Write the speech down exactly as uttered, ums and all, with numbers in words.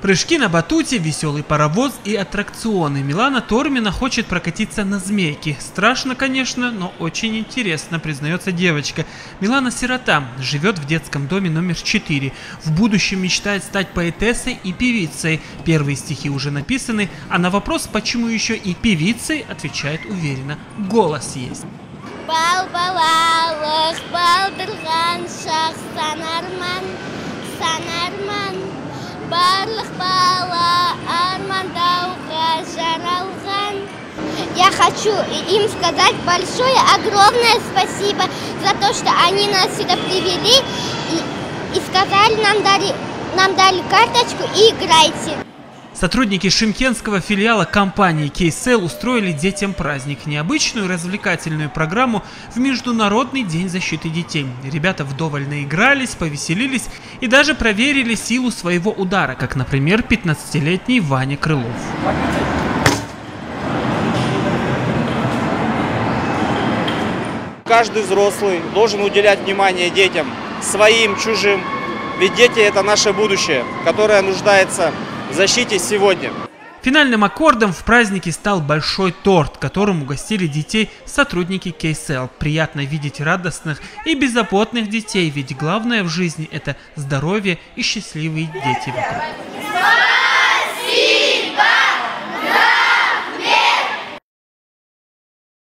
Прыжки на батуте, веселый паровоз и аттракционы. Милана Тормина хочет прокатиться на змейке. Страшно, конечно, но очень интересно, признается девочка. Милана сирота, живет в детском доме номер четыре. В будущем мечтает стать поэтессой и певицей. Первые стихи уже написаны, а на вопрос, почему еще и певицей, отвечает уверенно: голос есть. Я хочу им сказать большое, огромное спасибо за то, что они нас сюда привели и, и сказали, нам дали, нам дали карточку и играйте. Сотрудники шымкентского филиала компании Кейсел устроили детям праздник, необычную развлекательную программу в Международный день защиты детей. Ребята вдоволь наигрались, повеселились и даже проверили силу своего удара, как, например, пятнадцатилетний Ваня Крылов. Каждый взрослый должен уделять внимание детям, своим, чужим, ведь дети – это наше будущее, которое нуждается в защите сегодня. Финальным аккордом в празднике стал большой торт, которым угостили детей сотрудники Кейсел. Приятно видеть радостных и беззаботных детей, ведь главное в жизни – это здоровье и счастливые дети вокруг.